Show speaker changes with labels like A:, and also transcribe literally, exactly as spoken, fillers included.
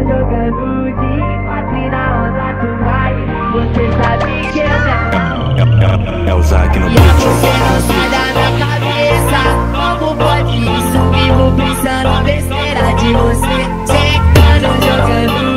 A: jogando de quatro na onda tu vai. Você sabe que eu não.
B: É, é, é o Zack no
A: E
B: beat.
A: você não sai da minha cabeça. Como pode isso? Vivo pensando besteira de você. Chegando, jogando